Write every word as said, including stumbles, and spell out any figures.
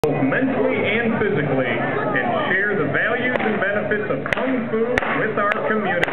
both mentally and physically, and share the values and benefits of Kung Fu with our community.